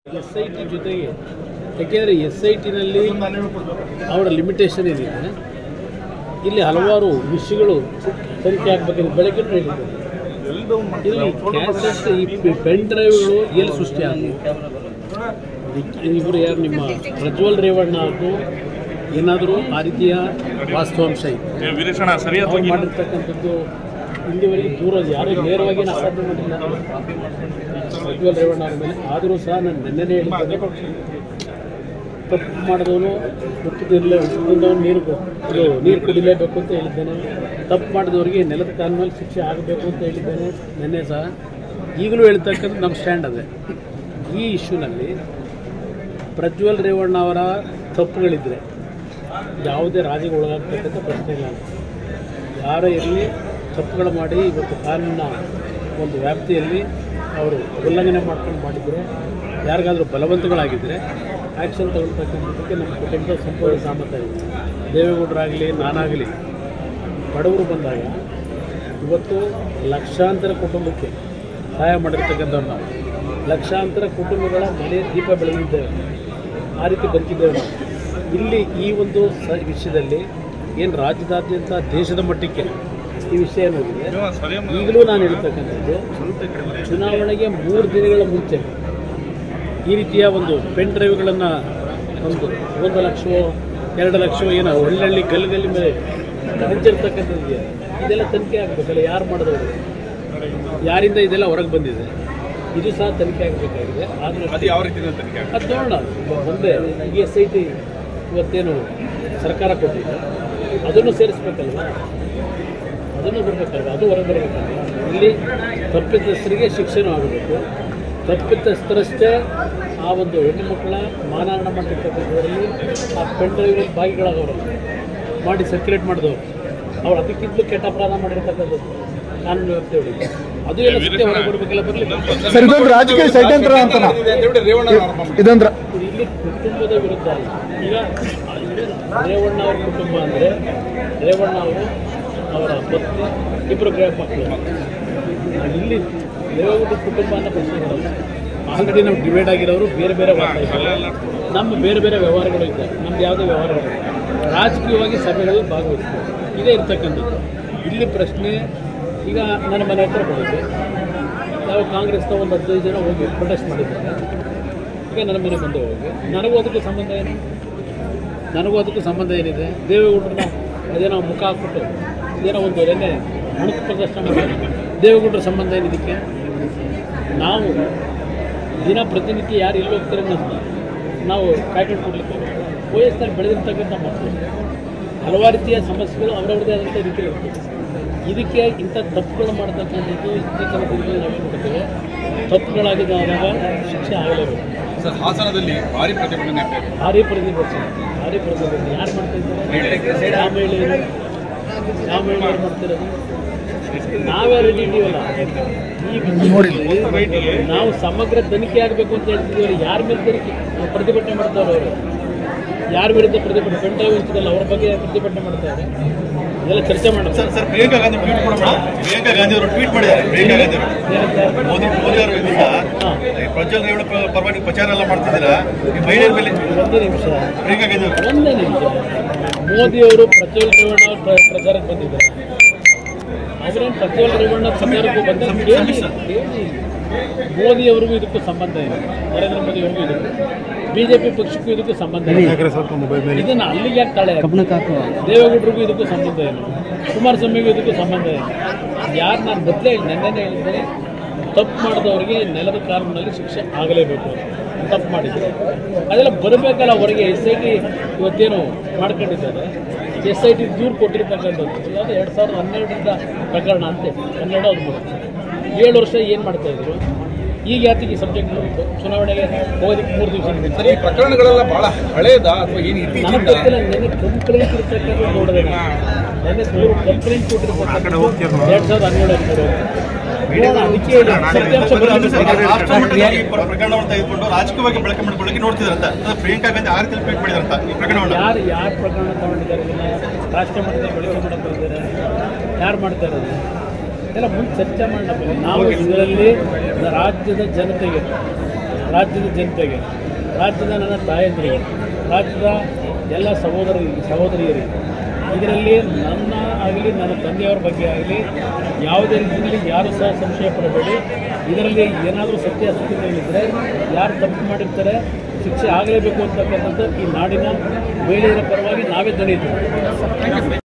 SIT ಜೊತೆಗೆ ಯಾಕೆಂದರೆ SITನಲ್ಲಿ ಅವರ ಲಿಮಿಟೇಷನ್ ಏನಿದೆ, ಇಲ್ಲಿ ಹಲವಾರು ವಿಷಯಗಳು ತನಿಖೆ ಆಗಬೇಕಂದ್ರೆ ಬೆಳಗ್ಗೆ ಹೇಳಿದ್ದಾರೆ. ಇಲ್ಲಿ ಕ್ಯಾಸೆಟ್ ಈ ಪೆನ್ ಡ್ರೈವ್ಗಳು ಎಲ್ಲಿ ಸೃಷ್ಟಿ ಆದವು, ಇವರು ಯಾರು ನಿಮ್ಮ ಪ್ರಜ್ವಲ್ ರೇವಣ್ಣ ಅವರು ಏನಾದರೂ ಆ ರೀತಿಯ ವಾಸ್ತವಾಂಶ ಇದೆ ಅವ್ರು ಮಾಡಿರ್ತಕ್ಕಂಥದ್ದು ಇಲ್ಲಿವರೆಗೆ ದೂರ ಯಾರು ನೇರವಾಗಿ ಆರೋಪ ಮಾಡಿಲ್ಲ ಪ್ರಜ್ವಲ್ ರೇವಣ್ಣ ಅವ್ರ ಮೇಲೆ. ಆದರೂ ಸಹ ನಾನು ನೆನ್ನೆನೇ ಹೇಳಿದ್ದೆ, ತಪ್ಪು ಮಾಡಿದವನು ಉಪ್ಪುದವನು ನೀರು ಕುಡಿಲೇಬೇಕು ಅಂತ ಹೇಳಿದ್ದೇನೆ. ತಪ್ಪು ಮಾಡಿದವರಿಗೆ ನೆಲದ ಕಾನೂನಲ್ಲಿ ಶಿಕ್ಷೆ ಆಗಬೇಕು ಅಂತ ಹೇಳಿದ್ದೇನೆ ನೆನ್ನೆ ಸಹ. ಈಗಲೂ ಹೇಳ್ತಕ್ಕಂಥ ನಮ್ಮ ಸ್ಟ್ಯಾಂಡ್ ಅದೇ. ಈ ಇಶ್ಯೂನಲ್ಲಿ ಪ್ರಜ್ವಲ್ ರೇವಣ್ಣ ಅವರ ತಪ್ಪುಗಳಿದ್ದರೆ ಯಾವುದೇ ರಾಜಿಗೆ ಒಳಗಾಗ್ತಕ್ಕಂಥ ಪ್ರಶ್ನೆ ಇಲ್ಲ. ಯಾರೇ ಇರಲಿ ತಪ್ಪುಗಳು ಮಾಡಿ ಇವತ್ತು ಕಾನೂನಿನ ಒಂದು ವ್ಯಾಪ್ತಿಯಲ್ಲಿ ಅವರು ಉಲ್ಲಂಘನೆ ಮಾಡ್ಕೊಂಡು ಮಾಡಿದರೆ, ಯಾರಿಗಾದರೂ ಬಲವಂತಗಳಾಗಿದ್ದರೆ ಆ್ಯಕ್ಷನ್ ತಗೊಳ್ತಕ್ಕಂಥದ್ದಕ್ಕೆ ನಮ್ಮ ಕುಟುಂಬದ ಸಂಪೂರ್ಣ ಸಾಮರ್ಥ್ಯ ಇದೆ. ದೇವೇಗೌಡರಾಗಲಿ ನಾನಾಗಲಿ ಬಡವರು ಬಂದಾಗ ಇವತ್ತು ಲಕ್ಷಾಂತರ ಕುಟುಂಬಕ್ಕೆ ಸಹಾಯ ಮಾಡಿರ್ತಕ್ಕಂಥವ್ರು ನಾವು. ಲಕ್ಷಾಂತರ ಕುಟುಂಬಗಳ ಮನೆ ದೀಪ ಬೆಳೆದಿದ್ದೇವೆ, ಆ ರೀತಿ ಬದುಕಿದ್ದೇವೆ ನಾವು. ಇಲ್ಲಿ ಈ ಒಂದು ವಿಷಯದಲ್ಲಿ ಏನು ರಾಜ್ಯದಾದ್ಯಂತ ದೇಶದ ಮಟ್ಟಕ್ಕೆ ಈ ವಿಷಯ ನೋಡಿದೆ. ಈಗಲೂ ನಾನು ಹೇಳ್ತಕ್ಕಂಥದ್ದು, ಚುನಾವಣೆಗೆ 3 ದಿನಗಳ ಮುಂಚೆ ಈ ರೀತಿಯ ಒಂದು ಪೆನ್ ಡ್ರೈವ್ಗಳನ್ನು ಒಂದು ಲಕ್ಷವೋ 2 ಲಕ್ಷವೋ ಏನೋ ಒಳ್ಳೊಳ್ಳೆ ಗಲ್ಲಿ ಮೇಲೆ ಹಂಚಿರ್ತಕ್ಕಂಥದ್ದು ಇದೆಲ್ಲ ತನಿಖೆ ಆಗಬೇಕಲ್ಲ. ಯಾರು ಮಾಡಿದವರು, ಯಾರಿಂದ ಇದೆಲ್ಲ ಹೊರಗೆ ಬಂದಿದೆ, ಇದು ಸಹ ತನಿಖೆ ಆಗಬೇಕಾಗಿದೆ. ಆದರೆ ಅದು ನೋಡೋಣ. ಮುಂದೆ SIT ಇವತ್ತೇನು ಸರ್ಕಾರ ಕೊಟ್ಟಿದೆ ಅದನ್ನು ಸೇರಿಸ್ಬೇಕಲ್ವ, ಅದನ್ನು ಬರಬೇಕಲ್ವ, ಅದು ಹೊರಗೆ ಬರಬೇಕಲ್ವ. ಇಲ್ಲಿ ತಪ್ಪಿತಸ್ಥರಿಗೆ ಶಿಕ್ಷೆನೂ ಆಗಬೇಕು. ತಪ್ಪಿತಸ್ಥರಷ್ಟೇ ಆ ಒಂದು ಹೆಣ್ಣು ಮಕ್ಕಳ ಮಾನಹಾನಿ ಮಾಡಿರ್ತಕ್ಕಂಥದ್ರಲ್ಲಿ ಆ ಪೆನ್ ಡ್ರೈವಲ್ಲಿ ಭಾಗಿಗಳಾಗವರು ಮಾಡಿ ಸರ್ಕ್ಯುಲೇಟ್ ಮಾಡಿದವರು ಅವ್ರು ಅದಕ್ಕಿಂತಲೂ ಕೆಟ್ಟ ಅಪರಾಧ ಮಾಡಿರ್ತಕ್ಕಂಥದ್ದು ಕಾನೂನು ವ್ಯವಸ್ಥೆ ಹೊಡಿದೆ. ಅದು ಎಲ್ಲ ಸತ್ಯ ಹೊರಗೆ ಬರಬೇಕೆಲ್ಲ ಬರಲಿ. ರಾಜಕೀಯ ಷಡ್ಯಂತ್ರ ಅಂತ ಇದಂದ್ರ ಇಲ್ಲಿ ಕುಟುಂಬದ ವಿರುದ್ಧ ಈಗ ರೇವಣ್ಣ ಅವ್ರ ಕುಟುಂಬ ಅಂದರೆ ರೇವಣ್ಣ ಅವರು ಅವರ ಪತ್ನಿ ಇಬ್ಬರು ಮಕ್ಕಳು. ಇಲ್ಲಿ ದೇವೇಗೌಡ ಕುಟುಂಬ ಅನ್ನೋ ಪ್ರಶ್ನೆ ಬರಲ್ಲ. ಆಲ್ರೆಡಿ ನಾವು ಡಿವೈಡ್ ಆಗಿರೋರು ಬೇರೆ ಬೇರೆ ನಮ್ಮ ಬೇರೆ ಬೇರೆ ವ್ಯವಹಾರಗಳು ಇದ್ದಾರೆ. ನಮ್ದು ಯಾವುದೇ ವ್ಯವಹಾರಗಳಿಲ್ಲ. ರಾಜಕೀಯವಾಗಿ ಸಭೆಗಳಲ್ಲಿ ಭಾಗವಹಿಸ್ತೀವಿ, ಇದೇ ಇರ್ತಕ್ಕಂಥದ್ದು. ಇಲ್ಲಿ ಪ್ರಶ್ನೆ ಈಗ ನನ್ನ ಮನೆ ಹತ್ರ ಬಂದಿದ್ದೆ, ಯಾವ ಕಾಂಗ್ರೆಸ್ನ ಒಂದು 15 ಜನ ಹೋಗಿ ಪ್ರೊಟೆಸ್ಟ್ ಮಾಡಿದ್ದಾರೆ. ಈಗ ನನ್ನ ಮನೆ ಬಂದು ಹೋಗಿ ನನಗೂ ಅದಕ್ಕೂ ಸಂಬಂಧ ಏನಿದೆ? ದೇವೇಗೌಡರನ್ನ ಅದೇನೋ ಮುಖ ಹಾಕ್ಬಿಟ್ಟು ಏನೋ ಒಂದು ಎಣ್ಣೆ ಅಣುಕು ಪ್ರದರ್ಶನ ಮಾಡಿ ದೇವೇಗೌಡರ ಸಂಬಂಧ ಏನಿದಕ್ಕೆ? ನಾವು ದಿನ ಪ್ರತಿನಿತ್ಯ ಯಾರು ಎಲ್ಲಿ ಹೋಗ್ತಾರೆ ಅನ್ನೋದು ನಾವು ಕಾಯ್ಕೊಂಡು ಕೊಡಲಿಕ್ಕೆ ವಯಸ್ಸಿನಲ್ಲಿ ಬೆಳೆದಿರ್ತಕ್ಕಂಥ ಮಕ್ಕಳು ಹಲವಾರು ರೀತಿಯ ಸಮಸ್ಯೆಗಳು ಅವರವ್ರದ್ದೇ ಆದಂಥ ರೀತಿಯಲ್ಲಿ ಇರ್ತದೆ. ಇದಕ್ಕೆ ಇಂಥ ತಪ್ಪುಗಳು ಮಾಡ್ತಕ್ಕಂಥದ್ದು ಇತ್ತೀಚಿನ ದಿನಗಳಲ್ಲಿ ನಾವೇನು ಮಾಡ್ತೇವೆ, ತಪ್ಪುಗಳಾಗಿದ್ದಾಗ ಶಿಕ್ಷೆ ಆಗಲೇಬೇಕು. ಸರ್, ಹಾಸನದಲ್ಲಿ ಭಾರಿ ಪ್ರತಿಭಟನೆ ಯಾರು ಮಾಡ್ತಾ ಇದ್ದಾರೆ? ರಾಮಯ್ಯನವರು ಮಾಡ್ತಿರೋದು. ನಾವೇ ರೆಡಿ ಇದ್ದೀವಲ್ಲ. ಈ ವಿಷಯದಲ್ಲಿ ನಾವು ಸಮಗ್ರ ತನಿಖೆ ಆಗಬೇಕು ಅಂತ ಹೇಳ್ತಿದ್ದೀವಿ. ಯಾರ ಮೇಲೆ ಪ್ರತಿಭಟನೆ ಮಾಡ್ತಾರೆ ಅವರು? ಯಾರ ವಿರುದ್ಧ ಪ್ರತಿಭಟನೆ? ಪೆನ್ ಡ್ರೈವ್ ಇರ್ತದಲ್ಲ, ಅವ್ರ ಬಗ್ಗೆ ಪ್ರತಿಭಟನೆ ಮಾಡ್ತಾರೆ. ಇದೆಲ್ಲ ಚರ್ಚೆ ಮಾಡೋಣ. ಸರ್, ಪ್ರಿಯಾಂಕಾ ಗಾಂಧಿ ಅವರು ಟ್ವೀಟ್ ಮಾಡಿದ್ದಾರೆ. ಪ್ರಿಯಾಂಕಾ ಗಾಂಧಿ ಅವರು ಮೋದಿ ಅವರ ವಿರುದ್ಧ ಪ್ರಜ್ವಲ್ ರೇವಣ್ಣ ಪರವಾಗಿ ಪ್ರಚಾರ ಎಲ್ಲ ಮಾಡ್ತಿದ್ದೀರಾ? ಮಹಿಳೆಯರ ಮೇಲೆ ಒಂದೇ ನಿಮಿಷ. ಪ್ರಿಯಾಂಕಾ ಗಾಂಧಿ ಅವರು ಒಂದೇ ನಿಮಿಷ. ಮೋದಿಯವರು ಪ್ರಜ್ವಲ್ ರೇವಣ್ಣ ಪ್ರಚಾರಕ್ಕೆ ಬಂದಿದ್ದಾರೆ. ಅವರೇನು ಪ್ರಜ್ವಲ್ ರೇವಣ್ಣ ಪ್ರಚಾರಕ್ಕೂ ಬಂದ ಕೇಳಿ. ಮೋದಿಯವ್ರಿಗೂ ಇದಕ್ಕೂ ಸಂಬಂಧ ಇದೆ. ನರೇಂದ್ರ ಮೋದಿ ಅವ್ರಿಗೂ ಇದಕ್ಕೂ, BJP ಪಕ್ಷಕ್ಕೂ ಇದಕ್ಕೂ ಸಂಬಂಧ ಇದೆ. ಇದನ್ನು ಅಲ್ಲಿಗೆ ಯಾಕೆ ತಾಳೆ? ದೇವೇಗೌಡರಿಗೂ ಇದಕ್ಕೂ ಸಂಬಂಧ ಏನು? ಕುಮಾರಸ್ವಾಮಿಗೂ ಇದಕ್ಕೂ ಸಂಬಂಧ ಏನು? ಯಾರು ನಾನು ಮೊದಲೇ ನೆನ್ನೆನೇ ಹೇಳಿದ್ದೇನೆ, ತಪ್ಪು ಮಾಡಿದವರಿಗೆ ನೆಲದ ಕಾನೂನಲ್ಲಿ ಶಿಕ್ಷೆ ಆಗಲೇಬೇಕು. ತಪ್ಪು ಮಾಡಿದರೆ ಅದೆಲ್ಲ ಬರಬೇಕಲ್ಲ ಹೊರಗೆ. SIT ಇವತ್ತೇನು ಮಾಡ್ಕೊಂಡಿದ್ದಾರೆ, SIT ದೂರು ಕೊಟ್ಟಿರ್ತಕ್ಕಂಥದ್ದು ಅದು 2012ರಿಂದ ಪ್ರಕರಣ ಅಂತೆ. 12-13 7 ವರ್ಷ ಏನು ಮಾಡ್ತಾಯಿದ್ರು? ಈಗ ಯಾತಿಗೆ ಸಬ್ಜೆಕ್ಟ್ ಬಂತು? ಚುನಾವಣೆಗೆ ಹೋಗೋದಕ್ಕೆ 3 ದಿವಸ. ಸರ್, ಈ ಪ್ರಕರಣಗಳೆಲ್ಲ ಬಹಳ ಹಳೆಯದಾ ಅಥವಾ ಏನು? ನನಗೆ ಗೊತ್ತಿಲ್ಲ. ನೆನ್ನೆ ಕಂಪ್ಲೇಂಟ್ ಇರ್ತಕ್ಕಂಥದ್ದು ನೋಡಿದೆ. ನೆನ್ನೆ ಕಂಪ್ಲೇಂಟ್ ಕೊಟ್ಟಿರ್ತಕ್ಕಂಥದ್ದು 2012 ಅದಕ್ಕೆ ಸತ್ಯಾಂಶ ಪ್ರಕರಣವನ್ನು ತೆಗೆದುಕೊಂಡು ರಾಜಕೀಯವಾಗಿ ಬಳಕೆ ಮಾಡಿಕೊಳ್ಳಕ್ಕೆ ನೋಡ್ತಿದಾರಂತ ಪ್ರಿಯಾಂಕಾ ಗಾಂಧಿ ಆ ರೀತಿ ಟ್ವೀಟ್ ಮಾಡಿದಾರಂತ. ಈ ಪ್ರಕರಣವನ್ನು ಯಾರು ಪ್ರಕರಣ ತಗೊಂಡಿದ್ದಾರೆ? ರಾಜಕೀಯ ಮಟ್ಟದಲ್ಲಿ ಬಳಕೆ ಮಾಡಕ್ಕೆ ಹೋಗಿದ್ದಾರೆ? ಯಾರು ಮಾಡ್ತಾ ಇರೋದು? ಇದೆಲ್ಲ ಮುಂದೆ ಚರ್ಚೆ ಮಾಡಬೇಕು. ನಾವು ಇದರಲ್ಲಿ ರಾಜ್ಯದ ಜನತೆಗೆ ರಾಜ್ಯದ ಜನತೆಗೆ, ರಾಜ್ಯದ ನನ್ನ ತಾಯಂದಿರಿಗೆ, ರಾಜ್ಯದ ಎಲ್ಲ ಸಹೋದರಿಯರಿಗೆ, ಇದರಲ್ಲಿ ನನ್ನ ಆಗಲಿ ನನ್ನ ತಂದೆಯವರ ಬಗ್ಗೆ ಆಗಲಿ ಯಾವುದೇ ರೀತಿಯಲ್ಲಿ ಯಾರು ಸಹ ಸಂಶಯ ಪಡಬೇಡಿ. ಇದರಲ್ಲಿ ಏನಾದರೂ ಸತ್ಯಾಸತ್ಯತೆಗಳಿದ್ದರೆ ಯಾರು ತಪ್ಪು ಮಾಡಿರ್ತಾರೆ ಶಿಕ್ಷೆ ಆಗಲೇಬೇಕು ಅಂತಕ್ಕಂಥದ್ದು ಈ ನಾಡಿನ ಮಹಿಳೆಯರ ಪರವಾಗಿ ನಾವೇ ದಣಿಯಿದ್ದೀವಿ.